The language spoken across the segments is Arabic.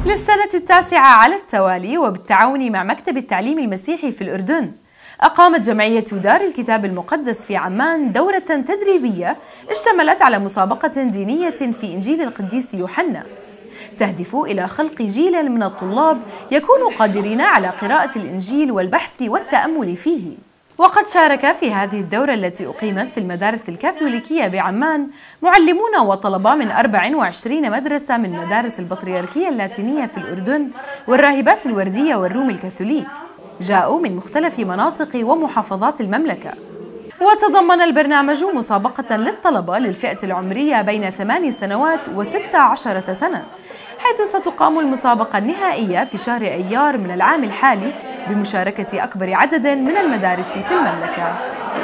للسنة التاسعة على التوالي وبالتعاون مع مكتب التعليم المسيحي في الأردن، أقامت جمعية دار الكتاب المقدس في عمان دورة تدريبية اشتملت على مسابقة دينية في إنجيل القديس يوحنا، تهدف إلى خلق جيل من الطلاب يكونوا قادرين على قراءة الإنجيل والبحث والتأمل فيه. وقد شارك في هذه الدورة التي أقيمت في المدارس الكاثوليكية بعمان معلمون وطلبة من 24 مدرسة من مدارس البطريركية اللاتينية في الأردن والراهبات الوردية والروم الكاثوليك، جاءوا من مختلف مناطق ومحافظات المملكة. وتضمن البرنامج مسابقة للطلبة للفئة العمرية بين 8 سنوات و16 سنة، حيث ستقام المسابقة النهائية في شهر أيار من العام الحالي بمشاركة أكبر عدد من المدارس في المملكة.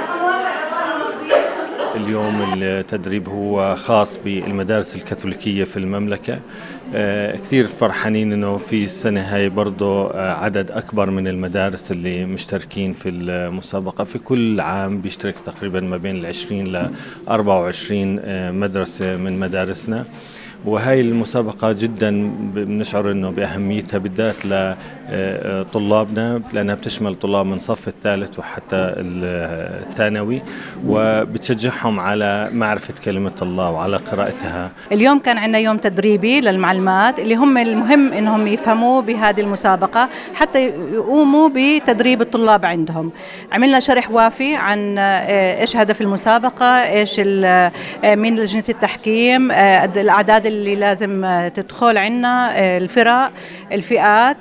اليوم التدريب هو خاص بالمدارس الكاثوليكية في المملكة. كثير فرحانين انه في السنة هاي برضو عدد اكبر من المدارس اللي مشتركين في المسابقة. في كل عام بيشترك تقريبا ما بين 20 ل 24 مدرسة من مدارسنا، وهي المسابقة جدا بنشعر انه باهميتها بالذات لطلابنا، لانها بتشمل طلاب من صف الثالث وحتى الثانوي، وبتشجعهم على معرفة كلمة الله وعلى قراءتها. اليوم كان عندنا يوم تدريبي للمعلمات اللي هم المهم انهم يفهموا بهذه المسابقة حتى يقوموا بتدريب الطلاب عندهم. عملنا شرح وافي عن ايش هدف المسابقة، ايش مين لجنة التحكيم، الاعداد اللي لازم تدخل عنا، الفرق، الفئات،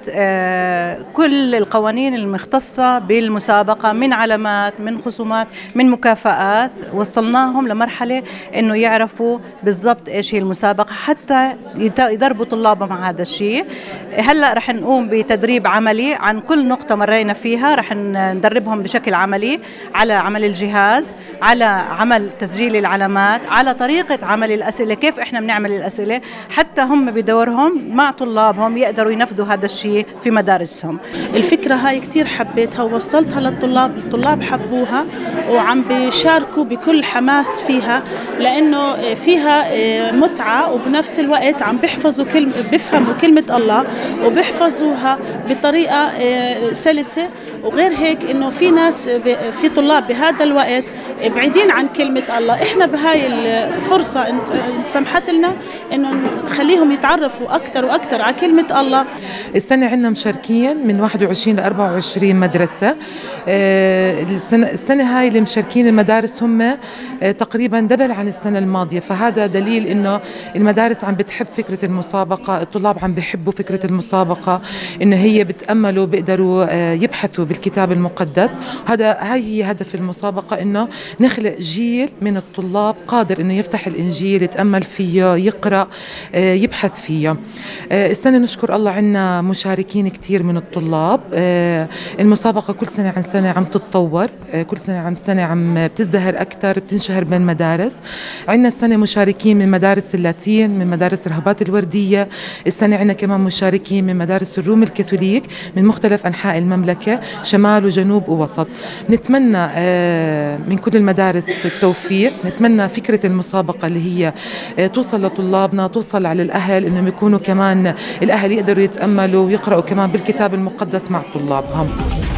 كل القوانين المختصة بالمسابقة، من علامات، من خصومات، من مكافآت. وصلناهم لمرحلة انه يعرفوا بالضبط ايش هي المسابقة حتى يدربوا طلابهم على هذا الشيء. هلا رح نقوم بتدريب عملي عن كل نقطة مرينا فيها، رح ندربهم بشكل عملي على عمل الجهاز، على عمل تسجيل العلامات، على طريقة عمل الأسئلة، كيف احنا بنعمل الأسئلة حتى هم بدورهم مع طلابهم يقدروا ينفذوا هذا الشيء في مدارسهم. الفكرة هاي كتير حبيتها ووصلتها للطلاب، الطلاب حبوها وعم بيشاركوا بكل حماس فيها، لأنه فيها متعة وبنفس الوقت عم بيفهموا كلمة الله وبيحفظوها بطريقة سلسة. وغير هيك إنه في طلاب بهذا الوقت بعيدين عن كلمة الله، إحنا بهاي الفرصة إن سمحت لنا إنه نخليهم يتعرفوا أكثر وأكثر على كلمة الله. السنة عندنا مشاركين من 21 ل 24 مدرسة. السنة هاي اللي مشاركين المدارس هم تقريبا دبل عن السنة الماضية، فهذا دليل إنه المدارس عم بتحب فكرة المسابقة، الطلاب عم بيحبوا فكرة المسابقة، إنه هي بتأملوا بيقدروا يبحثوا بالكتاب المقدس. هاي هي هدف المسابقة، إنه نخلق جيل من الطلاب قادر إنه يفتح الإنجيل، يتأمل فيه، يقرأ، يبحث فيه. السنة نشكر الله عنا مشاركين كتير من الطلاب. المسابقة كل سنة عن سنة عم تتطور، كل سنة عن سنة عم بتزدهر أكتر، بتنشهر بين المدارس. عنا السنة مشاركين من مدارس اللاتين، من مدارس الرهبات الوردية. السنة عنا كمان مشاركين من مدارس الروم الكاثوليك من مختلف أنحاء المملكة، شمال وجنوب ووسط. نتمنى من كل المدارس التوفيق، نتمنى فكرة المسابقة اللي هي توصل لطلابنا، توصل على الأهل، إنهم يكونوا كمان الأهل يقدروا يتأملوا ويقرأوا كمان بالكتاب المقدس مع طلابهم.